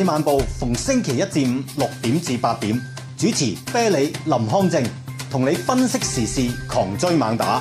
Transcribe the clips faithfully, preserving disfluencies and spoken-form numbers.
漫步逢星期一至五六點至八點，主持啤梨、林康正，同你分析時事，狂追猛打。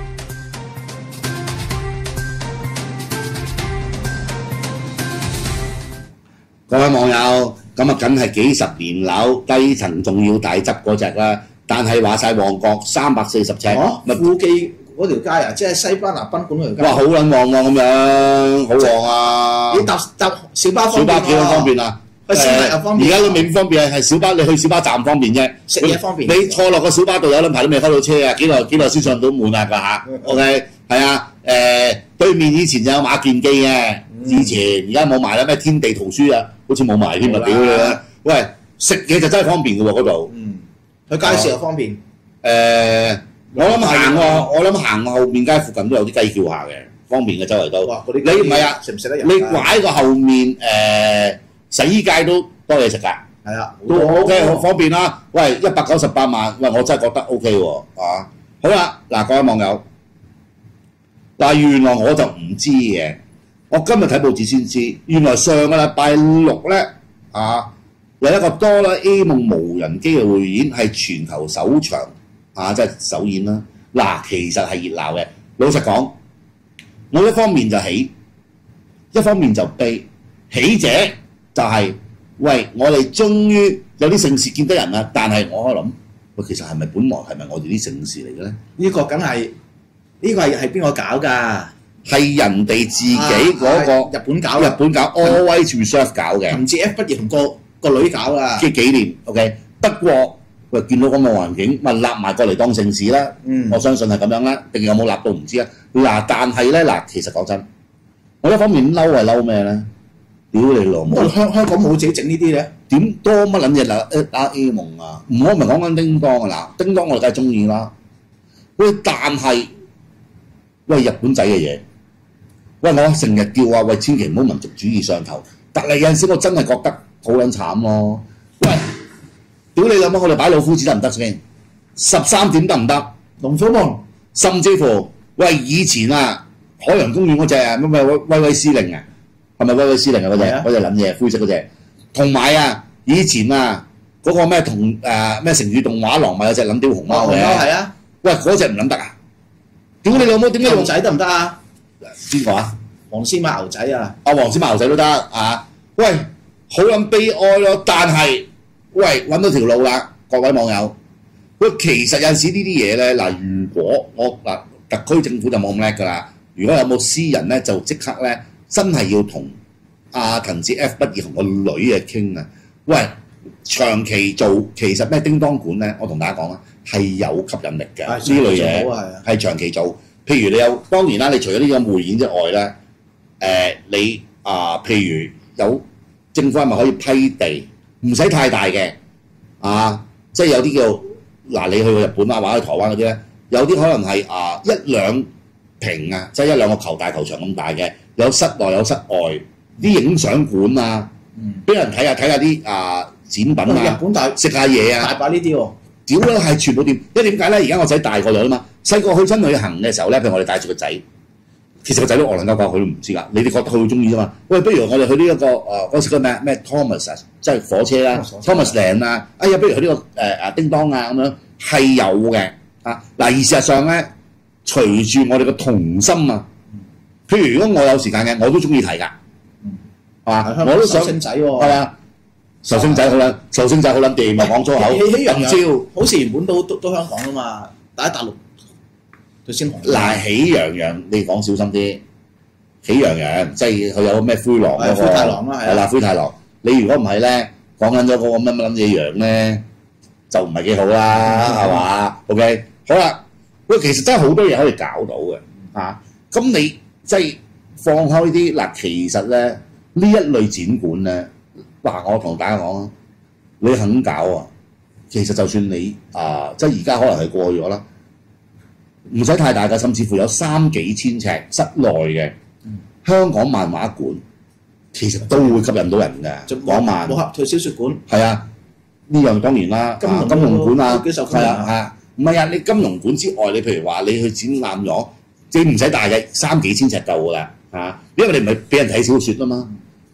各位網友，咁啊，梗係幾十年樓，低層仲要大執嗰只啦。但係話晒旺角三百四十尺， 咪富記嗰條街啊，即係西班牙賓館嗰條街。 哇，好撚旺喎，咁樣好旺啊！ 你搭搭小巴小巴幾咁方便啊？ 去食物又方便。 而家都未方便，係小巴你去小巴站方便啫。 食嘢方便。 你坐落個小巴度有撚排都未開到車啊！幾耐幾耐先上到門啊？㗎嚇 ，OK 係啊。誒，對面以前就有馬健記嘅，以前而家冇埋啦，咩天地圖書啊，好似冇埋添啊！屌你啦！喂，食嘢就真係方便嘅喎嗰度。 嗯，去街市又方便。 誒，我諗行喎，我諗行後面街附近都有啲雞叫下嘅，方便嘅周圍都。 哇！嗰啲你唔係啊？ 食唔食得入？ 你拐個後面誒洗衣街都多嘢食㗎。 係啊， 都 OK， 好方便啦。喂，一百九十八萬，喂，我真係覺得 OK 喎，啊！好啦，嗱，各位網友，嗱，原來我就唔知嘅，我今日睇報紙先知，原來上個禮拜六咧，啊，有一個多啦 A 夢無人機嘅匯演係全球首場啊，即係首演啦。嗱，其實係熱鬧嘅。老實講，我一方面就喜，一方面就悲。喜者就係、是、喂，我哋終於有啲盛事見得人啦。但係我諗，喂，其實係咪本來係咪我哋啲盛事嚟嘅咧？ 呢個梗係呢個係係邊個搞㗎？ 係人哋自己嗰、那個、 啊、日本搞， 日本搞 Always Reserve 搞嘅， 唔知 F 畢業同個個女搞啊！ 嘅紀念 OK。不過喂，見到咁嘅環境，咪立埋過嚟當盛事啦。嗯，我相信係咁樣啦，定有冇立到唔知啊。嗱，但係咧嗱，其實講真，我一方面嬲係嬲咩咧？屌你老母！ 香香港冇自己整呢啲嘅， 點多乜撚嘢嗱 A A 夢啊？唔好唔係講緊叮當啊嗱，叮當我哋梗係中意啦。喂，但係喂日本仔嘅嘢，喂我成日叫啊，喂千祈唔好民族主義上頭。但係有陣時我真係覺得好撚慘咯。喂，屌你老母！我哋擺老夫子得唔得先？十三點得唔得？ 龍虎夢， 甚至乎喂以前啊，海洋公園嗰隻啊，乜乜威威威司令啊，係咪威威司令啊嗰隻？嗰隻撚嘢灰色嗰隻。同埋啊，以前啊嗰、嗰個咩同誒咩成語動畫廊咪有隻撚屌熊貓嘅？ 係啊。 喂，嗰隻唔撚得啊！屌你老母，點解牛仔得唔得啊？ 邊個啊？ 黃絲馬牛仔啊！ 阿黃絲馬牛仔都得啊！喂，好撚悲哀咯，但係喂揾到條路啦，各位網友。喂，其實有陣時呢啲嘢咧，嗱，如果我嗱特區政府就冇咁叻㗎啦。如果有冇私人咧，就即刻咧，真係要同阿滕志 F 畢業同個女嘅傾啊！喂，長期做其實咩叮當館咧，我同大家講啦，係有吸引力嘅呢類嘢，係長期做。譬如你有當然啦，你除咗呢個匯演之外咧，誒、呃、你啊、呃，譬如有政府係咪可以批地，唔使太大嘅啊，即係有啲叫嗱、啊，你去過日本啊，或者去台灣嗰啲咧，有啲可能係啊一兩坪啊，即係一兩個球大球場咁大嘅，有室內有室外，啲影相館啊，俾、嗯、人睇下睇下啲啊展品啊， 日本大食下嘢啊， 大把呢啲喎。 屌啦，係全部掂，因為點解咧？而家我仔大個咗啦嘛，細個去親旅行嘅時候咧，譬如我哋帶住個仔，其實個仔都戇撚鳩鳩，佢都唔知㗎。你哋覺得佢會中意啫嘛？喂，不如我哋去呢、這、一個誒嗰時個咩咩 Thomas 啊，即係火車啦 ，Thomas Land 啊，哎呀，不如去呢、這個誒誒、呃、叮當啊咁樣，係有嘅啊。嗱，而事實上咧，隨住我哋嘅童心啊，譬如如果我有時間嘅，我都中意睇㗎，係嘛？我都想星仔喎， 係嘛？壽星仔好撚，壽星仔好撚掂啊！講粗口， 喜洋洋招， 好似原本都都都香港㗎嘛，但喺大陸佢先紅。 嗱，喜洋洋你講小心啲，喜洋洋即係佢有咩灰狼嗰個， 灰太狼啦，係啦，灰太狼。你如果唔係咧，講緊咗嗰個乜乜撚嘢羊咧，就唔係幾好啦，係嘛 ？OK， 好啦，喂，其實真係好多嘢可以搞到嘅啊！咁你即係放開啲嗱，其實咧呢一類展館咧。嗱，我同大家講啊，你肯搞啊，其實就算你啊、呃，即係而家可能係過咗啦，唔使太大嘅，甚至乎有三幾千尺室內嘅、嗯、香港漫畫館，其實都會吸引到人嘅。講漫武俠小説館係啊，呢樣當然啦，金金融館啊，係啊係啊，唔係啊，你金融館之外，你譬如話你去展覽咗，即係唔使大嘅，三幾千尺夠㗎啦嚇，因為你唔係俾人睇小説啊嘛。譬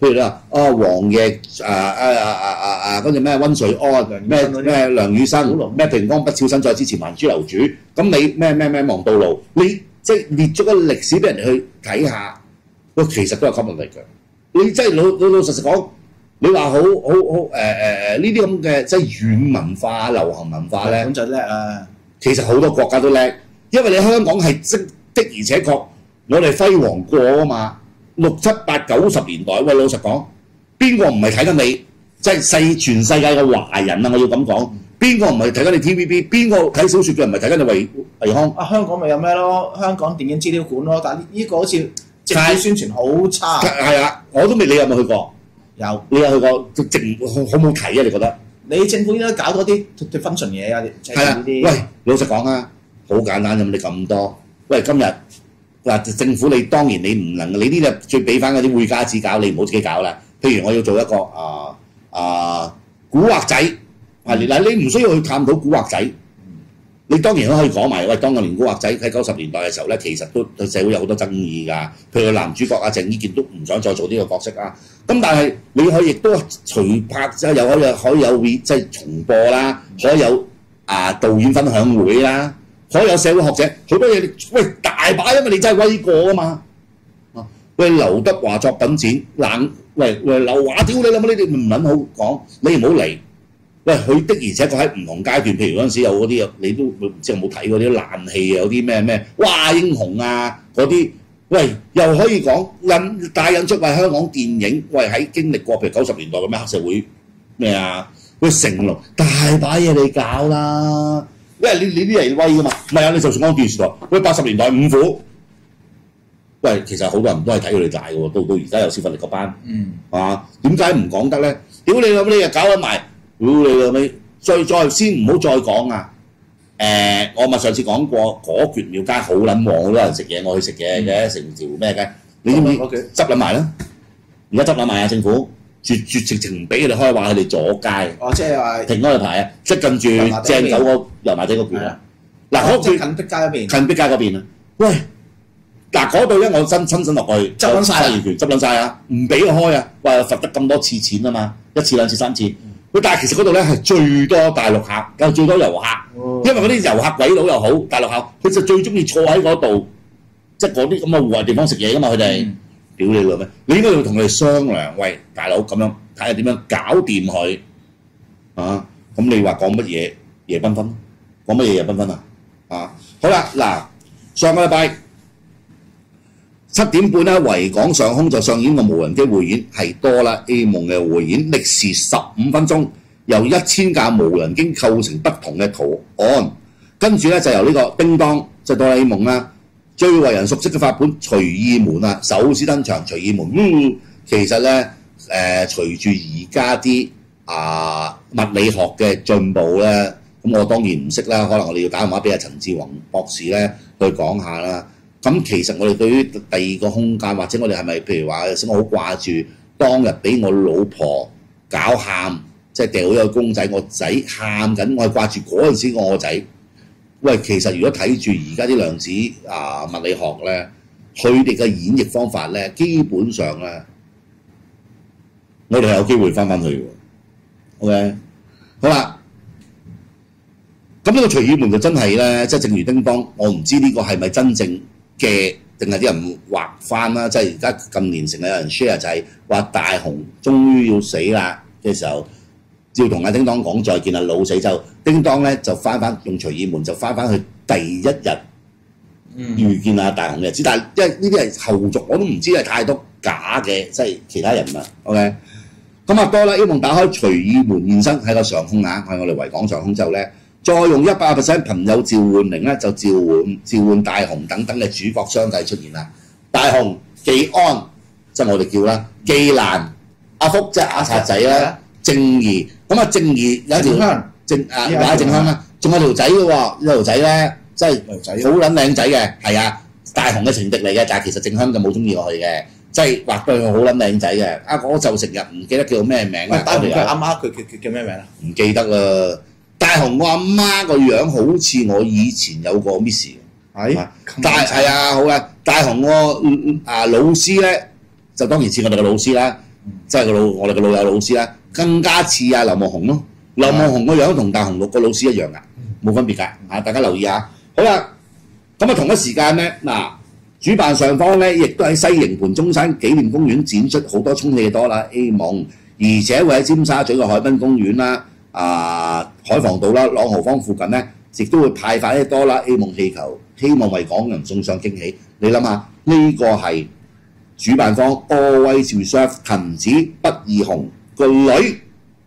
譬如你話啊黃奕啊啊啊啊啊啊嗰隻咩温水安咩咩梁羽生咩平江不肖身再之前還珠樓主，咁你咩咩咩望道路，你即係列咗個歷史俾人哋去睇下，喂其實都係吸引力嘅。你真係老老老實實講，你話好好好誒誒誒呢啲咁嘅即係軟文化、流行文化咧， 咁就叻啊！ 其實好多國家都叻，因為你香港係即的而且確，我哋輝煌過啊嘛。六七八九十年代，喂老實講，邊個唔係睇緊你？即係世全世界嘅華人啊！我要咁講，邊個唔係睇緊你 T V B？邊個睇小説嘅唔係睇緊你惠惠康？ 啊，香港咪有咩咯？香港電影資料館咯，但係呢個好似政府宣傳好差。 係啊，我都未，你有冇去過？ 有， 你有去過？直好好冇睇啊？你覺得？ 你政府應該搞多啲啲 function 嘢啊！ 係啊，喂，老實講啊，好簡單啫嘛！你咁多，喂，今日嗱政府你當然你唔能，你呢啲最俾翻嗰啲會家子搞，你唔好自己搞啦。譬如我要做一個啊啊古惑仔，係嗱你唔需要去探討古惑仔，你當然都可以講埋喂，當個年古惑仔喺九十年代嘅時候咧，其實都對社會有好多爭議㗎。譬如男主角啊鄭伊健都唔想再做呢個角色啊。咁但係你可以亦都隨拍即係又可以可以有即係重播啦，可以有啊導演分享會啦，可以有社會學者好多嘢。喂大把，因為你真係威過啊嘛。啊喂劉德華作品展冷喂喂劉華屌你諗乜？你哋唔撚好講，你唔好嚟。喂佢的而且確喺唔同階段，譬如嗰陣時有嗰啲你都唔知有冇睇嗰啲爛戲有啲咩咩哇英雄啊嗰啲。喂，又可以講印大印出為香港電影，喂喺經歷過譬如九十年代嘅咩黑社會咩啊，喂成龍大把嘢你搞啦，因為你你啲係威噶嘛，唔係啊，你就算講電視台，喂八十年代五虎，喂其實好多人都係睇佢哋大嘅喎，到到而家有消費力嗰班，嗯，係嘛？點解唔講得咧？屌你老味，你又搞緊埋，屌你老味，再再先唔好再講啊！誒、呃，我咪上次講過嗰橛廟街好撚旺，好多人食嘢，我去食嘢嘅，成條咩嘅？你知唔知執撚埋啦？而家執撚埋啊！政府絕絕直情唔俾佢哋開，話佢哋阻街。 哦，即係話停嗰個牌啊！即係近住正九個油麻地嗰橛啊！嗱，嗰橛近碧街嗰邊， 近碧街嗰邊啊！喂，嗱嗰度咧，我真親身落去執撚晒， 執撚晒啊！唔俾佢開啊！話罰得咁多次錢啊嘛，一次兩次三次。但係其實嗰度咧係最多大陸客，有最多遊客，哦、因為嗰啲遊客鬼佬又好，大陸客，佢就最中意坐喺嗰度，即係嗰啲咁嘅戶外地方食嘢噶嘛，佢哋，屌、嗯、你老咩？你應該要同佢哋商量，喂，大佬咁樣睇下點樣搞掂佢，啊，咁你話講乜嘢夜繽紛？講乜嘢夜繽紛啊？啊，好啦，嗱，上個禮拜七點半咧，維港上空就上演個無人機匯演，係多啦 A 夢嘅匯演，歷時十五分鐘，由一千架無人機構成不同嘅圖案，跟住咧就由呢個叮當即係哆啦 A 夢啦，最為人熟悉嘅法本隨意門啊，首先登場隨意門。嗯，其實咧誒、呃，隨住而家啲啊物理學嘅進步咧，咁我當然唔識啦，可能我哋要打電話俾阿陳志宏博士咧去講下啦。咁其實我哋對於第二個空間，或者我哋係咪譬如話，我好掛住當日俾我老婆搞喊，即係掉咗個公仔，我仔喊緊，我係掛住嗰陣時我個仔。喂，其實如果睇住而家啲量子啊物理學咧，佢哋嘅演繹方法咧，基本上咧，我哋係有機會翻返去嘅。OK， 好啦，咁呢個隨意門就真係咧，即係正如叮當，我唔知呢個係咪真正嘅，定係啲人畫翻啦，即係而家近年成日有人 share 就係話大雄終於要死啦嘅時候，要同阿叮當講再見啊，老死就叮當咧就翻翻用隨意門就翻翻去第一日遇見阿大雄嘅日子，但係因為呢啲係後續，我都唔知係太多假嘅，即係其他人啊。OK， 咁啊多啦 A 夢打開隨意門現身喺個上空啊，喺我哋維港上空之後咧。再用一百 percent 朋友召喚靈咧，就召喚召喚大雄等等嘅主角相繼出現啦。大雄、技安，即係我哋叫啦，技蘭、阿福即係阿賊仔啦，正義。咁啊，正義有一條正啊，有一正香啦，仲有條仔嘅喎，呢條仔咧，即係好撚靚仔嘅，係啊，大雄嘅情敵嚟嘅，但係其實正香就冇中意我佢嘅，即係畫對佢好撚靚仔嘅。啊，我就成日唔記得叫咩名啊。 大雄佢阿媽佢佢叫咩名啊？ 唔記得啦。大雄我阿媽個樣好似我以前有個 miss 係， 大係啊好啊，大雄個啊老師咧就當然似我哋個老師啦。 即係個老我哋個老友老師啦，更加似阿劉夢熊咯。劉夢熊個樣同大雄個老師一樣㗎，冇分別㗎嚇，大家留意下。好啦，咁啊同一時間咧，嗱主辦上方咧亦都喺西營盤中山紀念公園展出好多充氣嘅哆啦 A 夢，而且會喺尖沙咀嘅海濱公園啦、啊海防道啦、朗豪坊附近咧，亦都會派發啲哆啦 A 夢氣球，希望為港人送上驚喜。你諗下，呢、這個係主辦方 Always Reserve 藤子不二雄個女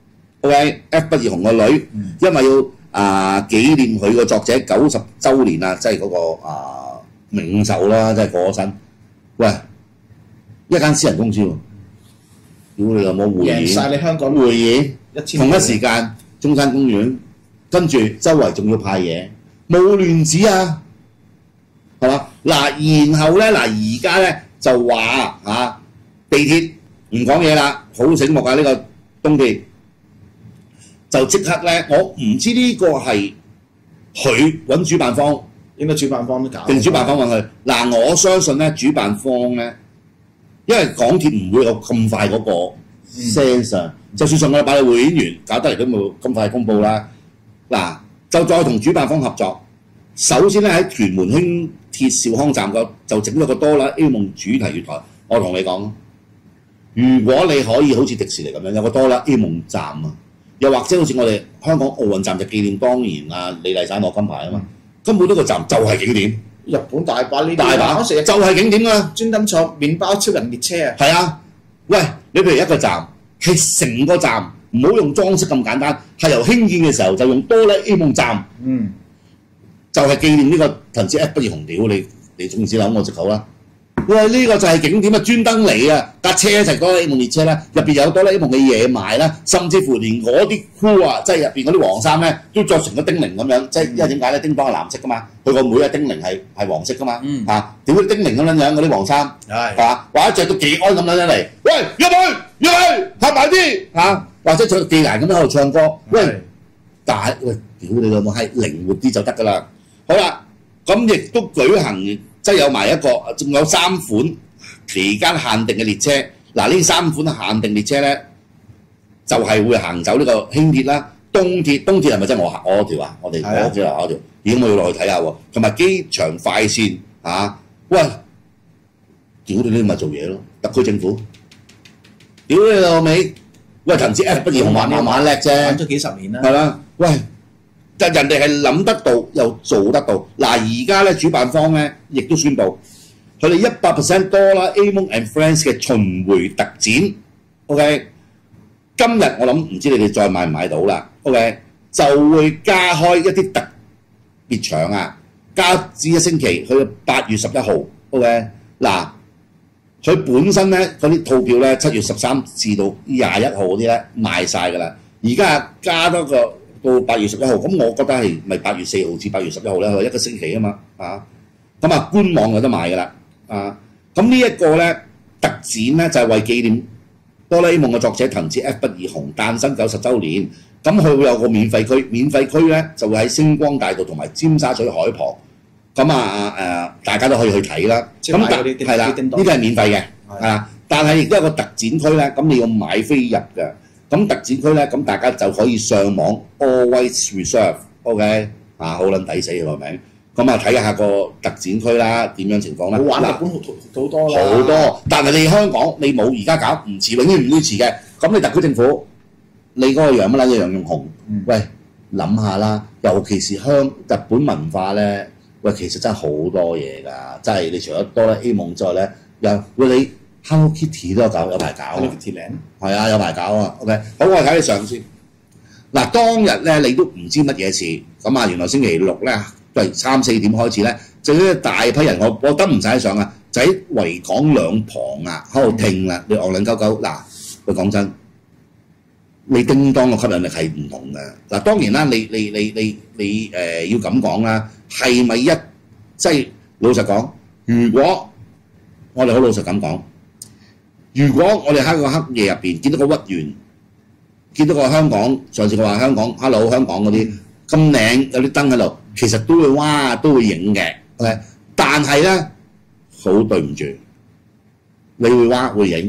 ，OK，F 不二雄個女，嗯、因為要啊紀念佢個作者九十週年啊，即係嗰個啊冥壽啦，即係過咗身。喂，一間私人公司喎，屌你有冇匯演？ 贏曬你香港匯演， 一千同一時間中山公園，跟住周圍仲要派嘢，冇亂子啊，係嘛？嗱，然後咧，嗱而家咧就話嚇、啊、地鐵唔講嘢啦，好醒目啊！呢、這個東鐵就即刻咧，我唔知呢個係佢揾主辦方， 應該主辦方都搞， 定主辦方揾佢。嗱，我相信咧主辦方咧，因為港鐵唔會有咁快嗰個 sense 啊。嗯、就算上個禮拜嘅會演員搞得嚟都冇咁快公佈啦。嗱，就再同主辦方合作。首先咧喺屯門輕鐵兆康站個就整咗個哆啦 A 夢主題月台。我同你講，如果你可以好似迪士尼咁樣有個哆啦 A 夢站啊，又或者好似我哋香港奧運站就紀念當年啊李麗珊攞金牌啊嘛，根本呢個站就係景點。 日本大把呢啲， 大把成日就係景點啊！ 專登坐麵包超人列車啊！ 係啊，喂，你譬如一個站，係成個站唔好用裝飾咁簡單，係由興建嘅時候就用哆啦 A 夢站， 嗯， 就係紀念呢個藤子 F 不二雄屌你，你總之諗我隻口啦。喂，呢、這個就係景點啊，專登嚟啊！架車就係哆啦 A 夢列車啦，入邊有哆啦 A 夢嘅嘢賣啦，甚至乎連嗰啲箍啊，即係入邊嗰啲黃衫咧，都着成個叮鈴咁樣，即係因為點解咧？叮當係藍色噶嘛，佢個妹啊叮鈴係係黃色噶嘛， 嗯、 啊，點會叮鈴咁樣樣嗰啲黃衫，係嘛？或者着到技安咁樣樣嚟，喂，入去入去，合埋啲嚇，或者着到技安咁樣喺度唱歌，喂，但係喂，屌你老母係靈活啲就得噶啦。好啦，咁亦都舉行。即係有埋一個，仲有三款期間限定嘅列車。嗱，呢三款限定列車咧，就係、是、會行走呢個輕鐵啦、東鐵。東鐵係咪真係我我嗰條啊？我哋我知啦，我條。咦，我要落去睇下喎。同埋機場快線嚇、啊，喂，屌你呢咪做嘢咯！特區政府，屌你老味，喂，藤子 F 不二雄慢慢慢叻啫， 玩咗幾十年啦。 係啦，喂。但人哋係諗得到又做得到。嗱，而家咧主辦方咧亦都宣布，佢哋一百 percent 哆啦 A 夢 and Friends 嘅巡迴特展 ，OK。今日我諗唔知你哋再買唔買到啦 ，OK， 就會加開一啲特別場啊，加至一星期去到八月十一號 ，OK。嗱，佢本身咧嗰啲套票咧七月十三至到廿一號嗰啲咧賣晒㗎啦，而家加多個。到八月十一號，咁我覺得係咪八月四號至八月十一號咧？一個星期啊嘛，啊，咁啊官網有得買噶啦，啊，咁呢一個咧特展咧就係、是、為紀念哆啦 A 夢嘅作者藤子 F 不二雄誕生九十週年，咁佢會有個免費區，免費區咧就會喺星光大道同埋尖沙咀海旁，咁啊誒、呃、大家都可以去睇啦。咁係啦，呢個係免費嘅，啊，但係亦都有個特展區咧，咁你要買飛入嘅。咁特展區咧，咁大家就可以上網 Always Reserve，OK， 啊，好撚抵死個名。咁啊睇下個特展區啦，點樣情況咧？ 好玩日本好好多啦， 好多。但係你香港你冇而家搞唔遲，永遠唔會遲嘅。咁你特區政府，你嗰個樣乜撚嘢楊潤雄？嗯、喂，諗下啦，尤其是香日本文化咧，喂，其實真係好多嘢㗎，真係你除咗哆啦 A 夢之外咧，又喂你。Hello Kitty 都有搞，有排搞。Hello Kitty 靚。係啊，有排搞啊。OK， 好，我睇你上先。嗱，當日咧你都唔知乜嘢事，咁啊原來星期六咧，都係三四點開始咧，就一大批人，我我登唔晒相啊，就喺維港兩旁啊，喺度聽啦，你戇撚鳩鳩。嗱，佢講真，你叮當嘅吸引力係唔同嘅。嗱，當然啦，你你你你你誒、呃、要咁講啦，係咪一即係老實講，如果我哋好老實咁講。如果我哋喺個黑夜入邊見到個屈原，見到個香港，上次我話香港 ，hello 香港嗰啲咁靚，有啲燈喺度，其實都會哇，都會影嘅 ，OK。但係咧，好對唔住，你會哇會影，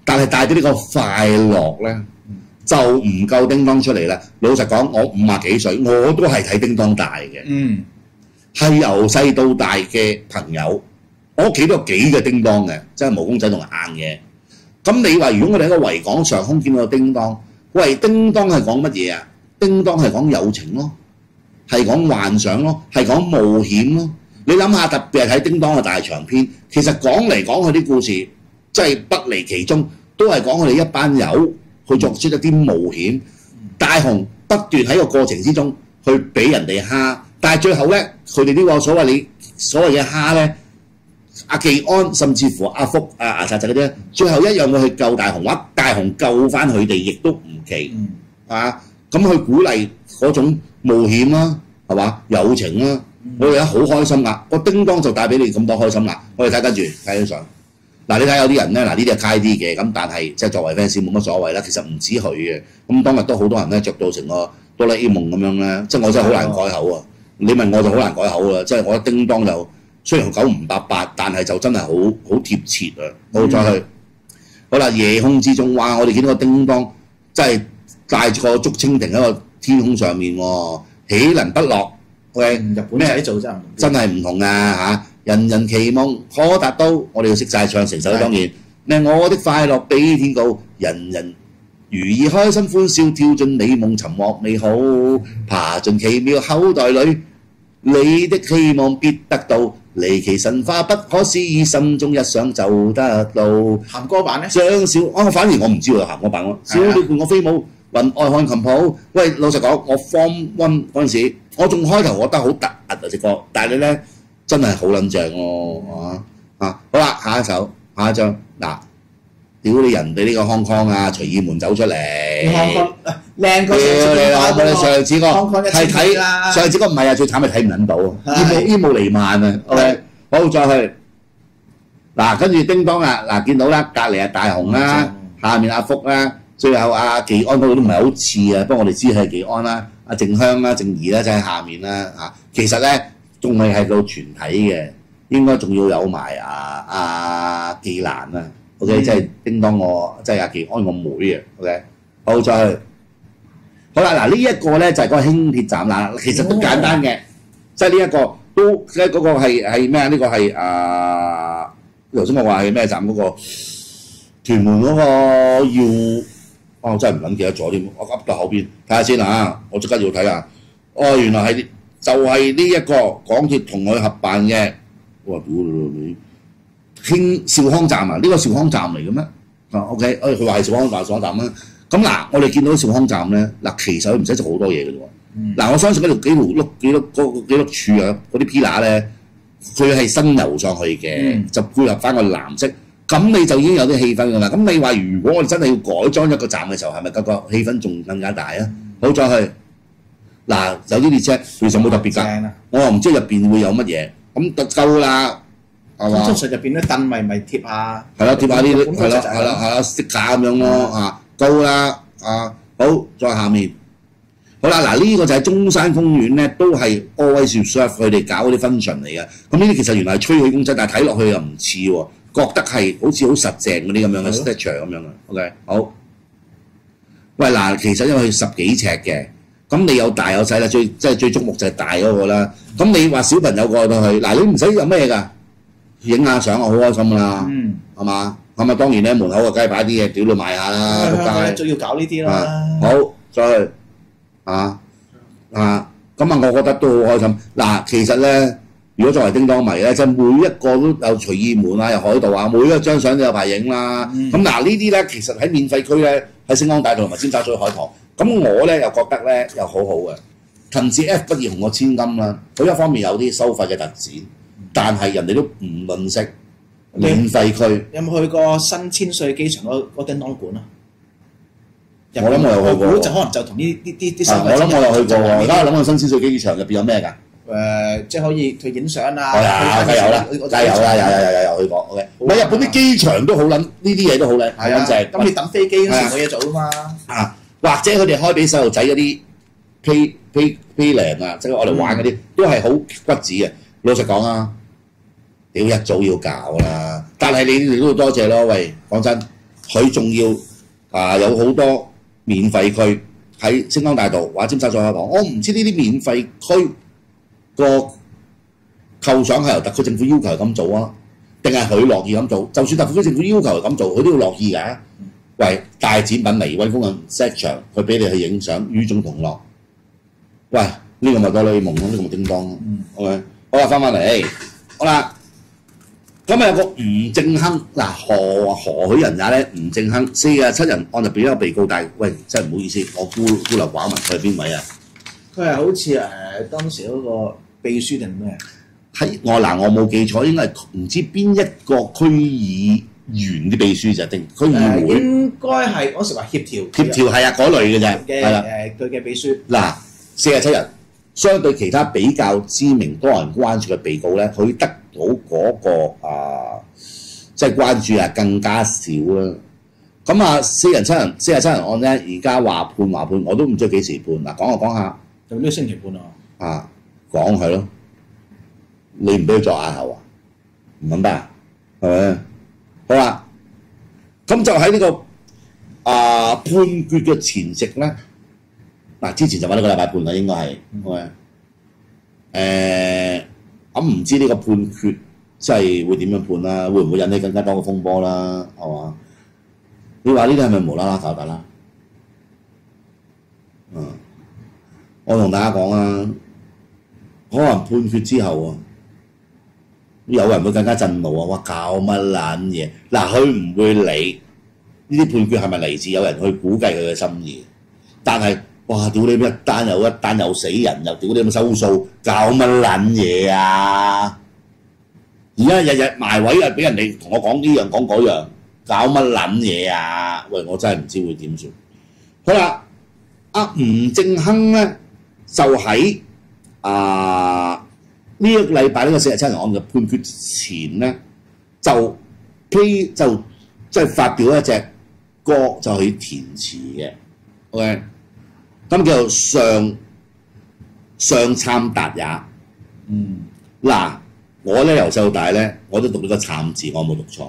但係帶俾呢個快樂咧，就唔夠叮當出嚟啦。老實講，我五廿幾歲，我都係睇叮當大嘅， 嗯， 係由細到大嘅朋友，我屋企都有幾個叮當嘅，即係毛公仔同硬嘢。咁你話如果我哋喺個維港上空見到叮當，喂，叮當係講乜嘢啊？叮當係講友情咯，係講幻想咯，係講冒險咯。你諗下，特別係睇叮當嘅大長篇，其實講嚟講去啲故事，即係不離其中，都係講佢哋一班友去作出一啲冒險。大雄不斷喺個過程之中去俾人哋蝦，但係最後咧，佢哋呢個所謂你所謂嘅蝦咧，阿技安甚至乎阿福、阿牙刷仔嗰啲，最後一樣會去救大雄，或大雄救翻佢哋，亦都唔奇、嗯、啊！咁去鼓勵嗰種冒險啦，係嘛？友情啦。我哋而家好開心㗎，個叮當就帶俾你咁多開心啦。我哋睇跟住睇張相，嗱你睇有啲人咧，嗱呢啲係街啲嘅，咁但係即係作為 fans 冇乜所謂啦。其實唔止佢嘅，咁當日都好多人咧着到成個哆啦 A 夢咁樣咧，即係我真係好難改口啊！你問我就好難改口啦，即係我覺得叮當就雖然九唔搭八，但係就真係好好貼切啊！好再去，好啦，夜空之中，哇！我哋見到個叮當真係帶住個竹蜻蜓喺個天空上面喎，豈能不落？喂， 日本仔做真係真係唔同啊嚇！人人期望可達到，我哋要識晒唱成首當然。咩我的快樂比天高，人人如意開心歡笑，跳進美夢尋獲美好，爬進奇妙口袋裏，你的希望必得到，離奇神化不可思議，心中一想就得到。 鹹歌版咧？ 張小啊，反而我唔知喎鹹歌版喎。小鳥伴我飛舞，雲外看琴譜。喂，老實講，我 Form One 嗰陣時。我仲開頭覺得好突兀啊隻歌，但係咧真係好撚正喎啊啊！好啦，下一首下一張嗱，屌你人哋呢個康康啊，隨意門走出嚟， 康康靚過屌你啦！我哋上次個係睇啦， 上次個唔係啊，最慘係睇唔撚到，煙霧煙霧瀰漫啊 ！OK， 好再去嗱，跟住叮當啊嗱，見到啦，隔離係大雄啦，下面阿福啦，最後阿技安嗰度都唔係好似啊，不過我哋知係技安啦。阿靜香啦、靜怡啦，就喺下面啦嚇。其實咧，仲未係到全體嘅，應該仲要有埋阿阿技蘭啊。OK，即係叮當我，即係阿技安個妹啊。OK，好再去。好啦，嗱呢一個咧就係嗰個輕鐵站啦。其實都簡單嘅，即係呢一個都即係嗰個係係咩啊？呢個係啊頭先我話係咩站嗰個屯門嗰個要。哦，我真係唔撚記得咗添，我噏到後邊睇下先啊！我即刻要睇下。哦，原來係就係呢一個港鐵同佢合辦嘅。我話屌你，興兆康站啊？呢個兆康站嚟嘅咩？啊 ，OK， 誒佢話係兆康話兆康站啦。咁嗱，我哋見到兆康站咧，嗱其實佢唔使做好多嘢嘅啫喎。嗱，我相信嗰條幾條碌幾碌嗰幾碌柱啊，嗰啲 pillar 咧，佢係新油上去嘅，就配合翻個藍色。咁你就已經有啲氣氛㗎啦。咁你話如果我哋真係要改裝一個站嘅時候，係咪個個氣氛仲更加大啊？好再去嗱，有啲列車其實冇特別㗎，我又唔知入邊會有乜嘢，咁就夠啦，係嘛？ 通常入邊啲凳咪咪貼下， 係咯，貼下啲係咯係咯係咯色架咁樣咯啊，夠啦啊！好，再下面好啦，嗱呢個就係中山公園咧，都係 Always Reserve 佢哋搞嗰啲 function 嚟嘅。咁呢啲其實原來係吹氣公仔，但係睇落去又唔似喎。覺得係好似好實淨嗰啲咁樣嘅 structure 咁樣嘅 ，OK 好。喂嗱，其實因為佢十幾尺嘅，咁你有大有細啦，最即係最矚目就係大嗰個啦。咁你話小朋友過到去，嗱你唔使有咩㗎，影下相啊，好開心㗎啦， 嗯， 係嘛？咁啊當然咧門口啊梗係擺啲嘢屌到賣下啦，仆街。 都要搞呢啲啦。 好，再去啊啊，咁啊我覺得都好開心。嗱，其實咧。如果作為叮當迷咧，即係每一個都有隨意門啊，有海盜啊，每一張相都有排影啦。咁嗱、嗯、呢啲咧，其實喺免費區咧，喺星光大道同埋尖沙咀海旁。咁我咧又覺得咧又好好嘅。近似 F 不二紅個千金啦，佢一方面有啲收費嘅特展，但係人哋都唔吝嗇免費區。 有冇去過新千歲機場嗰嗰叮當館啊？ 我諗我有去過。 就可能就同呢啲啲啲我諗我有去過喎。而家諗下新千歲機場入邊有咩㗎？ 誒，即係可以去影相啊！ 係啊，梗係有啦，梗係有啦，有有有有有去過。OK，唔係日本啲機場都好撚，呢啲嘢都好靚，好撚正。 咁你等飛機嗰時冇嘢做啊嘛。啊， 或者佢哋開俾細路仔嗰啲 play play playland 啊，即係我哋玩嗰啲，都係好骨子嘅。老實講啊，屌一早要搞啦，但係你哋都要多謝咯。喂，講真， 佢仲要啊有好多免費區喺星光大道或者尖沙咀開講。我唔知呢啲免費區個構想係由特區政府要求咁做啊，定係佢樂意咁做？就算特區政府要求係咁做，佢都要樂意㗎。喂，大展品嚟揾工人 set 場，佢俾你去影相，與眾同樂。喂，呢、這個咪哆啦 A 夢咯，呢、這個咪叮當咯。 嗯 OK， 好啦，翻返嚟，好啦。咁啊有個吳正亨嗱，何何許人也咧？吳正亨四十七人案入邊一個被告，但係喂真係唔好意思，我孤孤陋寡聞，佢係邊位啊？ 佢係好似誒當時嗰個秘書定咩？ 喺我嗱，我冇記錯，應該係唔知邊一個區議員啲秘書就定區議誒會應該係嗰時話協調協調係啊嗰類嘅啫， 嘅係啦。 誒佢嘅秘書。 嗱，四十七人，相對其他比較知名、多人關注嘅被告咧，佢得到嗰、個啊，即係關注啊更加少啦。咁啊，四人七人四十七人案咧，而家話判話判，我都唔知幾時判。嗱，講下講下就呢個星期判啊！ 啊，講係咯，你唔俾佢作啞口啊？唔明白啊？係咪？好啦，咁就喺呢、個啊判決嘅前夕咧。嗱，之前就揾咗個禮拜半啦，應該係，係誒咁唔知呢個判決即係會點樣判啦？會唔會引起更加多嘅風波啦？係嘛？你話呢啲係咪無啦啦搞大啦？嗯，我同大家講啊，可能判決之後啊，有人會更加震怒啊！哇，搞乜撚嘢？嗱，佢唔會理呢啲判決係咪嚟自有人去估計佢嘅心意，但係。哇！屌你一單又一單又死人，又屌你咁收數，搞乜撚嘢啊！而家日日埋位啊，俾人哋同我講呢樣講嗰樣，搞乜撚嘢啊？喂，我真係唔知會點算。好啦，阿吳正亨咧就喺啊呢一個禮拜呢個四十七人案嘅判決前咧，就披就即係發表一隻歌，就係填詞嘅。OK。咁叫做上上參達也。 嗯， 嗱，我咧由細到大咧，我都讀呢個參字，我冇讀錯。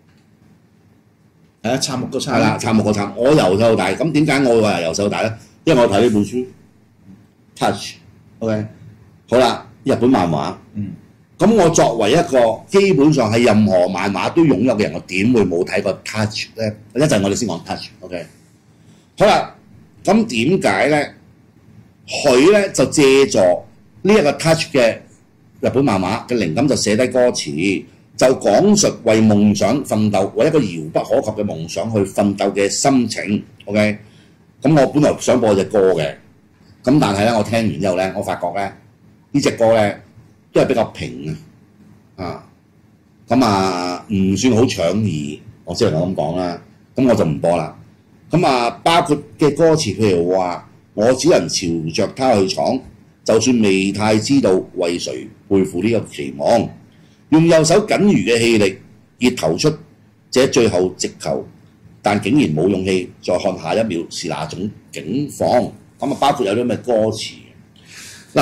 係啊，參木個參。 係啦，參木個參。我由細到大，咁點解我會話由細到大咧？因為我睇呢本書 Touch，OK， 好啦，日本漫畫。 嗯。 咁我作為一個基本上係任何漫畫都擁有嘅人，我點會冇睇過 Touch 咧？一陣我哋先講 Touch，OK。好啦。咁點解咧？佢咧就借助呢一個 Touch 嘅日本漫畫嘅靈感，就寫低歌詞，就講述為夢想奮鬥，為一個遙不可及嘅夢想去奮鬥嘅心情。OK， 咁我本來想播隻歌嘅，咁但係咧我聽完之後咧，我發覺咧呢隻歌咧都係比較平啊，啊，咁啊唔算好搶耳，我只能咁講啦。咁我就唔播啦。咁啊，包括嘅歌詞，譬如話，我只能朝着他去闖，就算未太知道為誰背負呢個期望，用右手僅餘嘅氣力，熱投出這最後直球，但竟然冇勇氣再看下一秒是哪種境況。咁啊，包括有啲咩歌詞？嗱，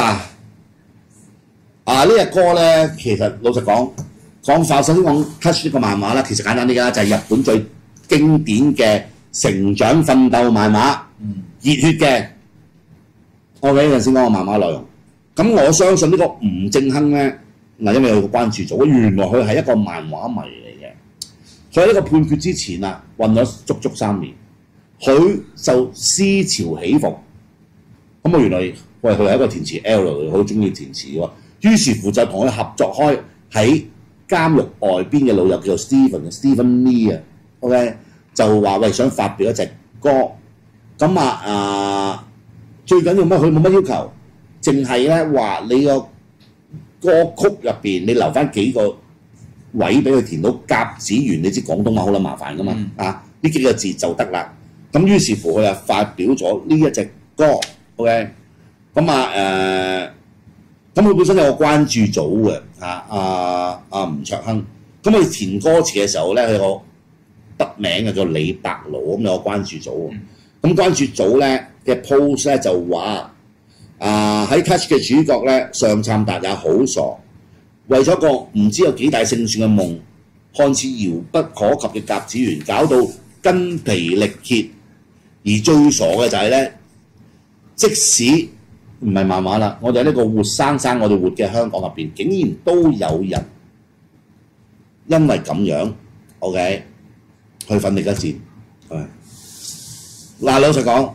啊呢隻歌咧，其實老實講，講法首先講 Touch 呢個漫畫啦，其實簡單啲啦，就係日本最經典嘅成長奮鬥漫畫，熱血嘅。我俾陣先講個漫畫內容。咁我相信呢個吳正亨咧，嗱，因為有個關注組，原來佢係一個漫畫迷嚟嘅。所以呢個判決之前啊，混咗足足三年，佢就思潮起伏。咁我原來喂佢係一個填詞 L 嚟，好中意填詞喎。於是乎就同佢合作開喺監獄外邊嘅老友叫做 Stephen Stephen Lee 啊 ，OK。就話喂想發表一隻歌，咁啊啊最緊要乜？佢冇乜要求，淨係咧話你個歌曲入邊你留翻幾個位俾佢填到甲子園，你知廣東話好撚麻煩噶嘛、嗯、啊？呢幾個字就得啦。咁於是乎佢就發表咗呢一隻歌 ，OK。咁啊誒，咁佢本身有個關注組嘅啊啊啊吳卓亨，咁佢填歌詞嘅時候咧，佢個筆名嘅叫李白勞，咁有個關注組喎。咁關注組咧嘅 post 咧就話啊喺 Touch 嘅主角咧上杉達也好傻，為咗個唔知有幾大勝算嘅夢，看似遙不可及嘅甲子園，搞到筋疲力竭，而最傻嘅就係咧，即使唔係漫畫啦，我哋喺呢個活生生我哋活嘅香港入邊，竟然都有人因為咁樣 ，OK， 去奮力一戰，係嗱，老實講，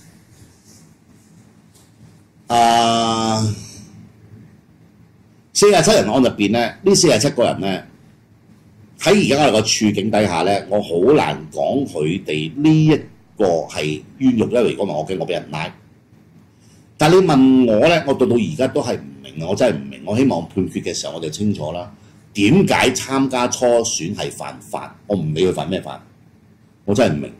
啊，四十七人案入邊咧，呢四十七個人咧，喺而家我哋個處境底下咧，我好難講佢哋呢一個係冤獄，因為如果唔係我驚我俾人拉。但係你問我咧，我到到而家都係唔明，我真係唔明。我希望判決嘅時候我就清楚啦。點解參加初選係犯法？我唔理佢犯咩法，我真係唔明。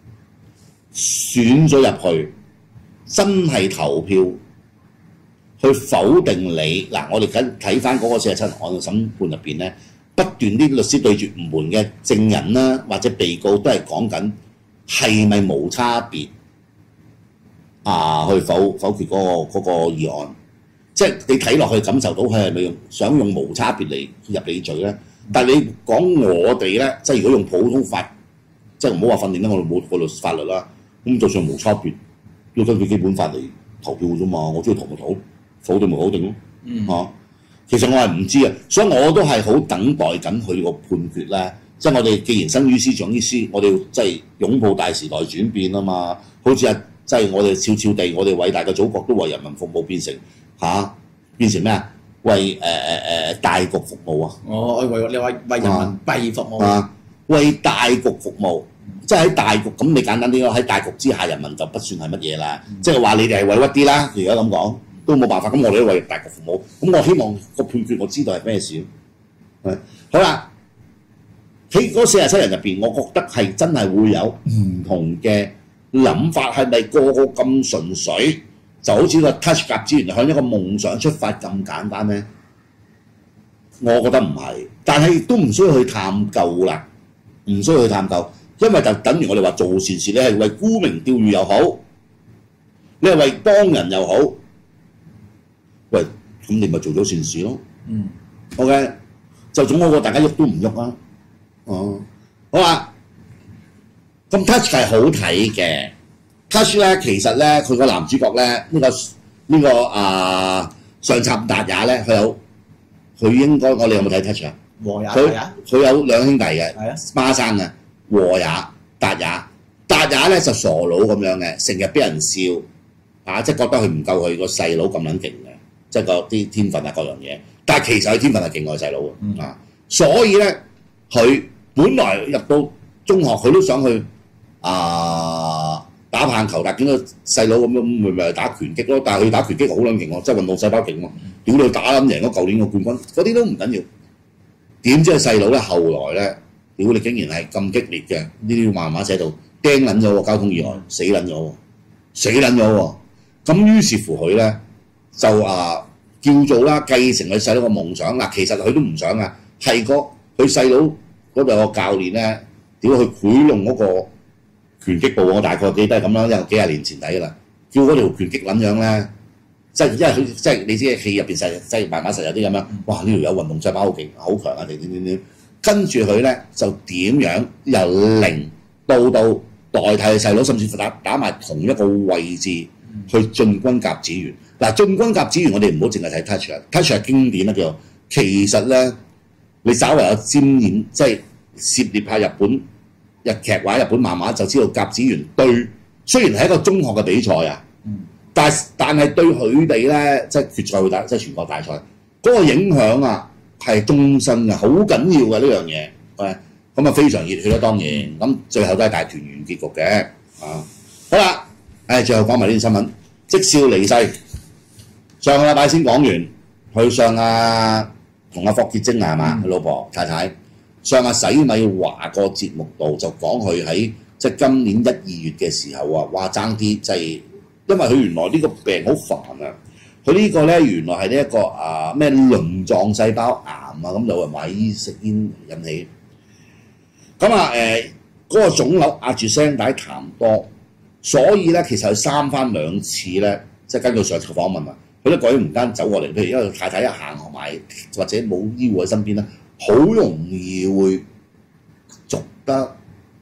選咗入去，真係投票去否定你嗱，我哋緊睇翻嗰個四十七人案嘅審判入邊咧，不斷啲律師對住唔門嘅證人啦，或者被告都係講緊係咪無差別啊去否否決嗰、嗰個嗰、嗰個議案，即係你睇落去感受到佢係咪用想用無差別嚟入你罪咧？但係你講我哋咧，即係如果用普通法，即係唔好話訓練啦，我哋冇嗰度法律啦，咁就算無差別，要根據基本法嚟投票啫嘛，我中意投咪投，否定咪否定咯，嗯嚇、啊。其實我係唔知啊，所以我都係好等待緊佢個判決咧。即係我哋既然生於斯長於斯，我哋即係擁抱大時代轉變啊嘛。好似啊，即係我哋悄悄地，我哋偉大嘅祖國都為人民服務，變成嚇、啊、變成咩啊？為誒誒誒大局服務啊！ 我為你話為人民幣服務啊，為大局服務，即係喺大局咁，你簡單啲咯。喺大局之下，人民就不算係乜嘢啦。嗯、即係話你哋係委屈啲啦。而家咁講都冇辦法，咁我哋都為大局服務。咁我希望個判決我知道係咩事。係好啦。喺嗰四十七人入邊，我覺得係真係會有唔同嘅諗法，係咪個個咁純粹？就好似個 touch 甲子園向一個夢想出發咁簡單咧？我覺得唔係，但係亦都唔需要去探究啦，唔需要去探究，因為就等於我哋話做善事，你係為沽名釣譽又好，你係為幫人又好，喂，咁你咪做咗善事咯。嗯 ，OK， 就總好過大家喐都唔喐啊。哦，好啦，咁 Touch 係好睇嘅 ，Touch 咧其實咧佢個男主角咧呢、這個呢、這個啊上杉達也咧佢有佢應該我哋有冇睇 Touch 啊？ 和也佢佢有兩兄弟嘅， 係啊， 孖生嘅和也達也達也咧就傻佬咁樣嘅，成日俾人笑啊，即係覺得佢唔夠佢個細佬咁撚勁嘅，即係個啲天分啊各樣嘢，但係其實佢天分係勁過細佬嘅，嗯、啊，所以咧佢。本來入到中學，佢都想去啊打棒球，但係見到細佬咁樣，咪咪打拳擊咯。但係佢打拳擊好撚勁喎，即係運動細胞勁喎。屌你打撚贏咗舊年個冠軍，嗰啲都唔緊要。點知係細佬咧，後來咧，屌你竟然係咁激烈嘅，呢啲漫畫寫到釘撚咗喎，交通意外死撚咗喎，死撚咗喎。咁於是乎佢咧就啊叫做啦，繼承佢細佬個夢想嗱，其實佢都唔想啊，係個佢細佬。嗰度個教練咧，屌佢賄弄嗰個拳擊部，我大概記得係咁啦，因為幾廿年前睇噶啦。叫嗰條拳擊撚樣咧，即係因為佢即係你知戲入邊實即係慢慢實有啲咁樣，哇！呢條友運動細胞好勁，好強啊！點點點點，跟住佢咧就點樣由零到到代替佢細佬，甚至乎打打埋同一個位置去進軍甲子園。嗱，進軍甲子園我哋唔好淨係睇 touch 啊 ，touch 係經典啦叫做，其實咧。你稍為有沾染，即係涉獵下日本日劇或者日本漫畫，就知道甲子園對雖然係一個中學嘅比賽啊，嗯、但係但係對佢哋咧，即係決賽會打，即係全國大賽嗰、嗰個影響啊，係終身嘅，好緊要嘅呢樣嘢。誒，咁啊非常熱血啦，當然，咁最後都係大團圓結局嘅。啊，好啦，誒，最後講埋呢啲新聞，績少離世，上個禮拜先講完，去上啊。同阿霍潔貞啊，係嘛？佢老婆太太上阿洗米華個節目度就講佢喺即係今年一二月嘅時候啊，話爭啲即係，因為佢原來呢個病好煩啊。佢呢個咧原來係呢一個啊咩鱗狀細胞癌啊，咁就話買食煙引起。咁啊誒嗰個腫瘤壓住聲帶痰多，所以咧其實佢三番兩次咧，即係根據上次訪問啊。佢都改唔間走過嚟，譬如因為太太一行埋或者冇醫護喺身邊咧，好容易會續得咁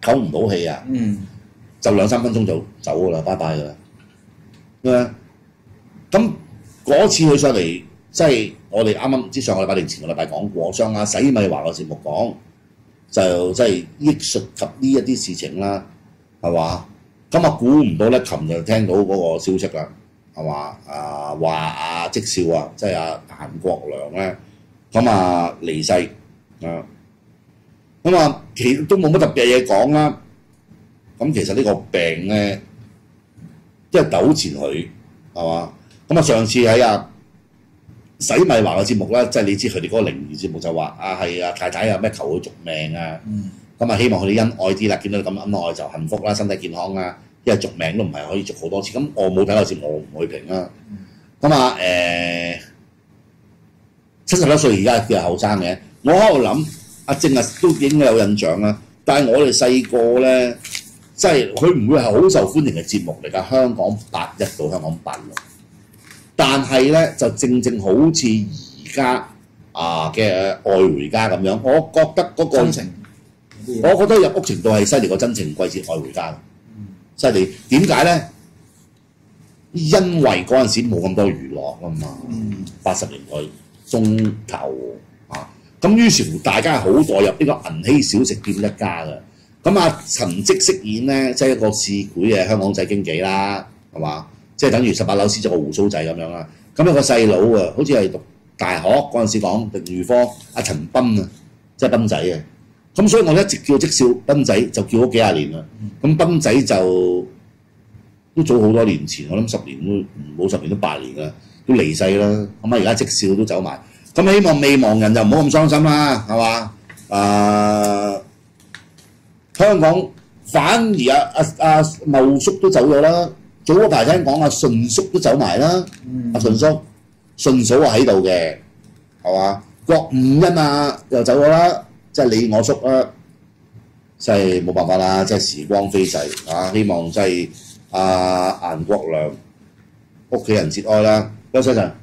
唞唔到氣啊， 嗯， 就兩三分鐘就走噶啦，拜拜噶啦。咁咁嗰次佢上嚟，即係我哋啱啱唔知上個禮拜定前個禮拜講過，上阿洗米華個節目講，就即係憶述及呢一啲事情啦，係嘛？咁啊估唔到咧，琴日聽到嗰個消息啦，係嘛？啊話阿績少啊，即係阿顏國良咧，咁啊離世啊，咁啊其實都冇乜特別嘢講啦。咁其實呢個病咧，即係糾纏佢係嘛？咁啊上次喺阿洗米華嘅節目咧，即係你知佢哋嗰個靈異節目就話啊係啊太太有咩求佢續命啊，咁啊、嗯、希望佢哋恩愛啲啦，見到你咁恩愛就幸福啦，身體健康啦，因為續命都唔係可以續好多次。咁我冇睇過節目，我唔會評啦。咁啊誒七十一歲而家叫後生嘅，我喺度諗阿正啊都應該有印象啦。但係我哋細個咧，即係佢唔會係好受歡迎嘅節目嚟㗎，香港八一到香港八六。但係咧就正正好似而家啊嘅愛回家咁樣，我覺得嗰、嗰個真情， 我覺得入屋程度係犀利過真情季節愛回家，犀利點解咧？因為嗰陣時冇咁多娛樂啊嘛，八十、嗯、年代中頭啊，咁於是乎大家係好代入呢個銀禧小食店一家嘅。咁啊陳績飾演咧，即係一個市儈嘅香港仔經紀啦，係嘛？即係等於十八樓師咗個胡鬚仔咁樣啦。咁有個細佬啊，好似係讀大學嗰陣時講定預科，阿陳斌啊，即係斌仔啊。咁所以我一直叫績少斌仔，就叫咗幾廿年啦。咁斌仔就都早好多年前，我諗十年都冇十年都八年啦，都離世啦。咁啊而家績少都走埋，咁希望未亡人就唔好咁傷心啦，係嘛？啊，香港反而阿阿阿茂叔都走咗啦。早嗰排聽講阿順叔都走埋啦，阿順叔、順嫂啊喺度嘅，係嘛？郭五欣啊又走咗啦，即係你我叔啦，即係冇辦法啦，即係時光飛逝啊！希望即係阿顏國良屋企人節哀啦，休息陣。